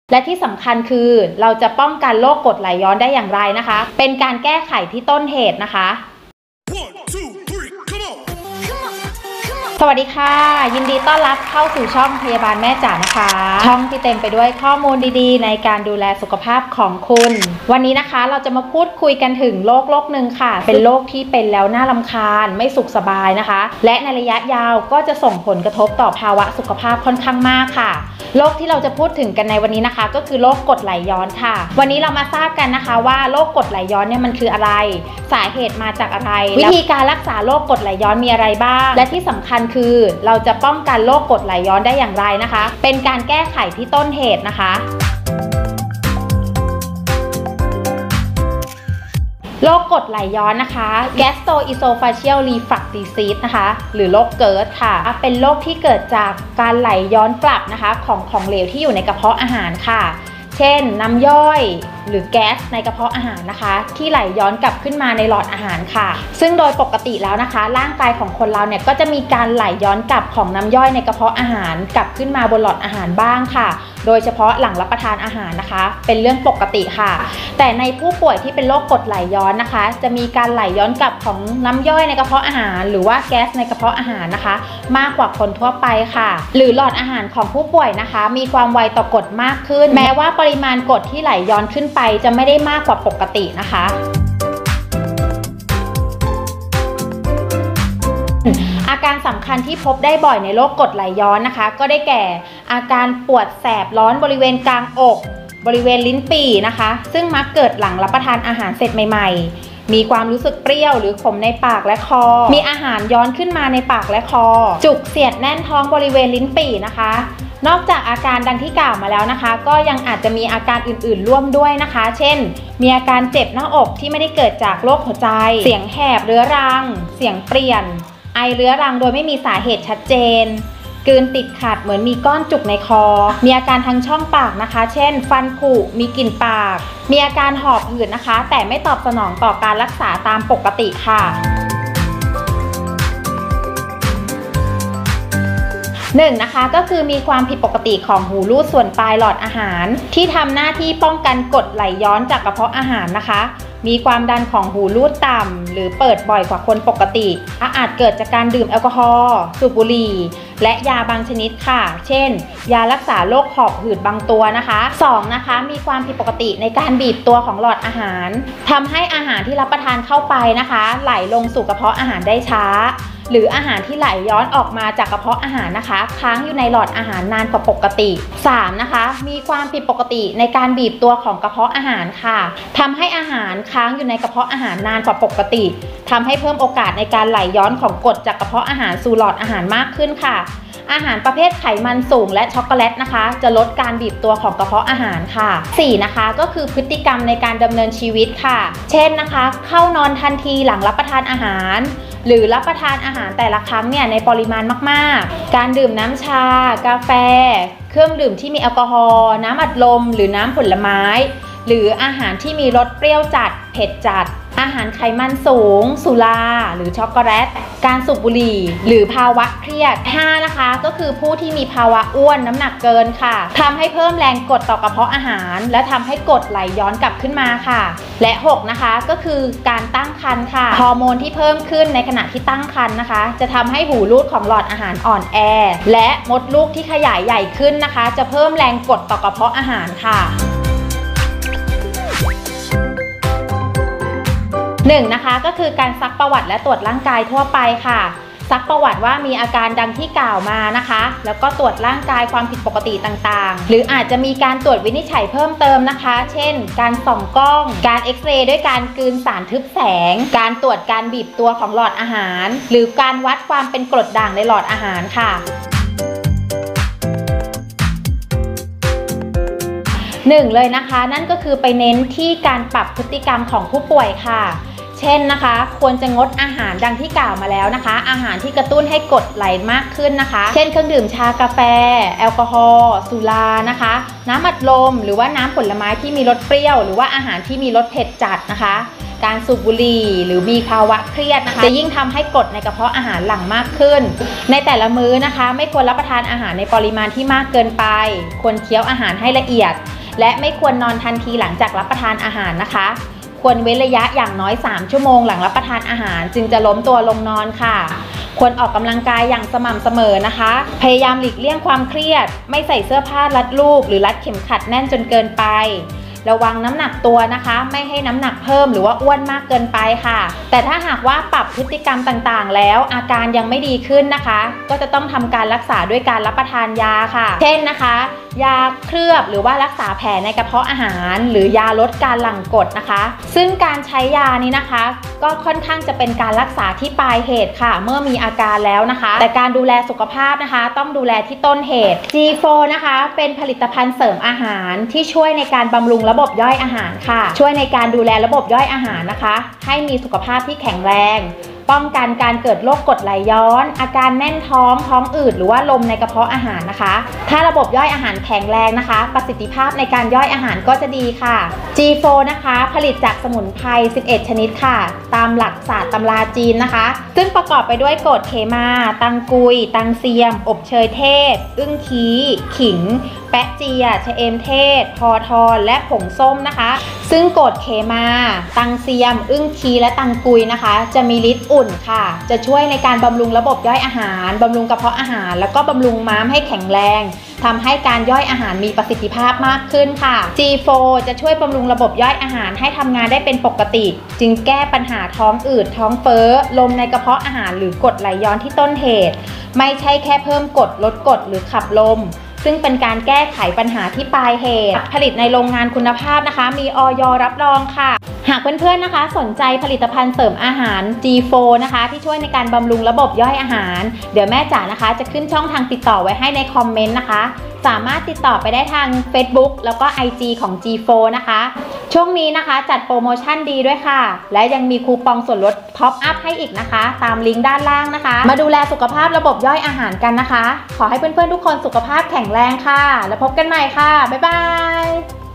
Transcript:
และที่สำคัญคือเราจะป้องกันโรคกรดไหลย้อนได้อย่างไรนะคะเป็นการแก้ไขที่ต้นเหตุนะคะสวัสดีค่ะยินดีต้อนรับเข้าสู่ช่องพยาบาลแม่จ๋านะคะช่องที่เต็มไปด้วยข้อมูลดีๆในการดูแลสุขภาพของคุณวันนี้นะคะเราจะมาพูดคุยกันถึงโรคหนึ่งค่ะเป็นโรคที่เป็นแล้วน่ารำคาญไม่สุขสบายนะคะและในระยะยาวก็จะส่งผลกระทบต่อภาวะสุขภาพค่อนข้างมากค่ะโรคที่เราจะพูดถึงกันในวันนี้นะคะก็คือโรคกรดไหลย้อนค่ะวันนี้เรามาทราบกันนะคะว่าโรคกรดไหลย้อนเนี่ยมันคืออะไรสาเหตุมาจากอะไรวิธีการรักษาโรคกรดไหลย้อนมีอะไรบ้างและที่สำคัญคือเราจะป้องกันโรคกรดไหลย้อนได้อย่างไรนะคะเป็นการแก้ไขที่ต้นเหตุนะคะโรคกรดไหลย้อนนะคะ gastroesophageal reflux disease นะคะหรือโรคเกิร์ดค่ะเป็นโรคที่เกิดจากการไหลย้อนกลับนะคะของเหลวที่อยู่ในกระเพาะอาหารค่ะเช่นน้ำย่อยหรือแก๊สในกระเพาะอาหารนะคะที่ไหลย้อนกลับขึ้นมาในหลอดอาหารค่ะซึ่งโดยปกติแล้วนะคะร่างกายของคนเราเนี่ยก็จะมีการไหลย้อนกลับของน้ำย่อยในกระเพาะอาหารกลับขึ้นมาบนหลอดอาหารบ้างค่ะโดยเฉพาะหลังรับประทานอาหารนะคะเป็นเรื่องปกติค่ะแต่ในผู้ป่วยที่เป็นโรคกรดไหลย้อนนะคะจะมีการไหลย้อนกลับของน้ำย่อยในกระเพาะอาหารหรือว่าแก๊สในกระเพาะอาหารนะคะมากกว่าคนทั่วไปค่ะหรือหลอดอาหารของผู้ป่วยนะคะมีความไวต่อกรดมากขึ้นแม้ว่าปริมาณกรดที่ไหลย้อนขึ้นไปจะไม่ได้มากกว่าปกตินะคะอาการสำคัญที่พบได้บ่อยในโรคกรดไหลย้อนนะคะก็ได้แก่อาการปวดแสบร้อนบริเวณกลางอกบริเวณลิ้นปี่นะคะซึ่งมักเกิดหลังรับประทานอาหารเสร็จใหม่ๆมีความรู้สึกเปรี้ยวหรือขมในปากและคอมีอาหารย้อนขึ้นมาในปากและคอจุกเสียดแน่นท้องบริเวณลิ้นปี่นะคะนอกจากอาการดังที่กล่าวมาแล้วนะคะก็ยังอาจจะมีอาการอื่นๆร่วมด้วยนะคะเช่นมีอาการเจ็บหน้าอกที่ไม่ได้เกิดจากโรคหัวใจเสียงแหบเรื้อรังเสียงเปลี่ยนไอเรื้อรังโดยไม่มีสาเหตุชัดเจนกลืนติดขัดเหมือนมีก้อนจุกในคอมีอาการทางช่องปากนะคะเช่นฟันผุมีกลิ่นปากมีอาการหอบหืดนะคะแต่ไม่ตอบสนองต่อการรักษาตามปกติค่ะนะคะก็คือมีความผิดปกติของหูรูดส่วนปลายหลอดอาหารที่ทำหน้าที่ป้องกันกรดไหลย้อนจากกระเพาะอาหารนะคะมีความดันของหูรูดต่ำหรือเปิดบ่อยกว่าคนปกติอาจเกิดจากการดื่มแอลกอฮอล์สูบบุหรี่และยาบางชนิดค่ะเช่นยารักษาโรคหอบหืดบางตัวนะคะนะคะมีความผิดปกติในการบีบตัวของหลอดอาหารทำให้อาหารที่รับประทานเข้าไปนะคะไหลลงสู่กระเพาะอาหารได้ช้าหรืออาหารที่ไหลย้อนออกมาจากกระเพาะอาหารนะคะค้างอยู่ในหลอดอาหารนานกว่าปกตินะคะมีความผิดปกติในการบีบตัวของกระเพาะอาหารค่ะทำให้อาหารค้างอยู่ในกระเพาะอาหารนานกว่าปกติทำให้เพิ่มโอกาสในการไหลย้อนของกรดจากกระเพาะอาหารสู่หลอดอาหารมากขึ้นค่ะอาหารประเภทไขมันสูงและช็อกโกแลตนะคะจะลดการบีบตัวของกระเพาะอาหารค่ะนะคะก็คือพฤติกรรมในการดำเนินชีวิตค่ะเช่นนะคะเข้านอนทันทีหลังรับประทานอาหารหรือรับประทานอาหารแต่ละครั้งเนี่ยในปริมาณมากๆการดื่มน้ำชากาแฟเครื่องดื่มที่มีแอลกอฮอล์น้ำอัดลมหรือน้ำผลไม้หรืออาหารที่มีรสเปรี้ยวจัดเผ็ดจัดอาหารไขมันสูงสุราหรือช็อกโกแลตการสูบบุหรี่หรือภาวะเครียดนะคะก็คือผู้ที่มีภาวะอ้วนน้ำหนักเกินค่ะทำให้เพิ่มแรงกดต่อกระเพาะอาหารและทำให้กรดไหลย้อนกลับขึ้นมาค่ะและนะคะก็คือการตั้งครรภ์ค่ะฮอร์โมนที่เพิ่มขึ้นในขณะที่ตั้งครรภ์นะคะจะทำให้หูรูดของหลอดอาหารอ่อนแอและมดลูกที่ขยายใหญ่ขึ้นนะคะจะเพิ่มแรงกดต่อกระเพาะอาหารค่ะนะคะก็คือการซักประวัติและตรวจร่างกายทั่วไปค่ะซักประวัติว่ามีอาการดังที่กล่าวมานะคะแล้วก็ตรวจร่างกายความผิดปกติต่างๆหรืออาจจะมีการตรวจวินิจฉัยเพิ่มเติมนะคะเช่นการส่องกล้องการเอ็กซเรย์ด้วยการกลืนสารทึบแสงการตรวจการบีบตัวของหลอดอาหารหรือการวัดความเป็นกรดด่างในหลอดอาหารค่ะเลยนะคะนั่นก็คือไปเน้นที่การปรับพฤติกรรมของผู้ป่วยค่ะเช่นนะคะควรจะงดอาหารดังที่กล่าวมาแล้วนะคะอาหารที่กระตุ้นให้กรดไหลมากขึ้นนะคะเช่นเครื่องดื่มชากาแฟแอลกอฮอล์สุรานะคะน้ำอัดลมหรือว่าน้ำผลไม้ที่มีรสเปรี้ยวหรือว่าอาหารที่มีรสเผ็ดจัดนะคะการสูบบุหรี่หรือมีภาวะเครียดนะคะจะยิ่งทำให้กรดในกระเพาะอาหารหลั่งมากขึ้นในแต่ละมื้อนะคะไม่ควรรับประทานอาหารในปริมาณที่มากเกินไปควรเคี้ยวอาหารให้ละเอียดและไม่ควรนอนทันทีหลังจากรับประทานอาหารนะคะควรเว้นระยะอย่างน้อย3 ชั่วโมงหลังรับประทานอาหารจึงจะล้มตัวลงนอนค่ะควรออกกำลังกายอย่างสม่ำเสมอนะคะพยายามหลีกเลี่ยงความเครียดไม่ใส่เสื้อผ้ารัดรูปหรือรัดเข็มขัดแน่นจนเกินไประวังน้ำหนักตัวนะคะไม่ให้น้ำหนักเพิ่มหรือว่าอ้วนมากเกินไปค่ะแต่ถ้าหากว่าปรับพฤติกรรมต่างๆแล้วอาการยังไม่ดีขึ้นนะคะก็จะต้องทำการรักษาด้วยการรับประทานยาค่ะเช่นนะคะยาเคลือบหรือว่ารักษาแผลในกระเพาะอาหารหรือยาลดการหลั่งกรดนะคะซึ่งการใช้ยานี้นะคะก็ค่อนข้างจะเป็นการรักษาที่ปลายเหตุค่ะเมื่อมีอาการแล้วนะคะแต่การดูแลสุขภาพนะคะต้องดูแลที่ต้นเหตุ G4 นะคะเป็นผลิตภัณฑ์เสริมอาหารที่ช่วยในการบำรุงระบบย่อยอาหารค่ะช่วยในการดูแลระบบย่อยอาหารนะคะให้มีสุขภาพที่แข็งแรงป้องกันการเกิดโรคกรดไหลย้อนอาการแน่นท้องท้องอืดหรือว่าลมในกระเพาะอาหารนะคะถ้าระบบย่อยอาหารแข็งแรงนะคะประสิทธิภาพในการย่อยอาหารก็จะดีค่ะ G4 นะคะผลิตจากสมุนไพร11 ชนิดค่ะตามหลักศาสตร์ตำราจีนนะคะซึ่งประกอบไปด้วยกรดเคมาตังกุยตังเซียมอบเชยเทศอึ้งคีขิงแปะเจียชะเอมเทศพอทอนและผงส้มนะคะซึ่งกรดเคมาตังเซียมอึ้งคีและตังกุยนะคะจะมีฤทธิ์อุ่นค่ะจะช่วยในการบำรุงระบบย่อยอาหารบำรุงกระเพาะอาหารแล้วก็บำรุงม้ามให้แข็งแรงทำให้การย่อยอาหารมีประสิทธิภาพมากขึ้นค่ะ G4 จะช่วยบำรุงระบบย่อยอาหารให้ทำงานได้เป็นปกติจึงแก้ปัญหาท้องอืดท้องเฟ้อลมในกระเพาะอาหารหรือกรดไหลย้อนที่ต้นเหตุไม่ใช่แค่เพิ่มกรดลดกรดหรือขับลมซึ่งเป็นการแก้ไขปัญหาที่ปลายเหตุผลิตในโรงงานคุณภาพนะคะมีอย.รับรองค่ะหากเพื่อนๆนะคะสนใจผลิตภัณฑ์เสริมอาหาร G4 นะคะที่ช่วยในการบำรุงระบบย่อยอาหารเดี๋ยวแม่จ๋านะคะจะขึ้นช่องทางติดต่อไว้ให้ในคอมเมนต์นะคะสามารถติดต่อไปได้ทาง Facebook แล้วก็ IG ของ G4 นะคะช่วงนี้นะคะจัดโปรโมชั่นดีด้วยค่ะและยังมีคูปองส่วนลดพ็อปอัพให้อีกนะคะตามลิงก์ด้านล่างนะคะมาดูแลสุขภาพระบบย่อยอาหารกันนะคะขอให้เพื่อนๆทุกคนสุขภาพแข็งแรงค่ะแล้วพบกันใหม่ค่ะบ๊ายบาย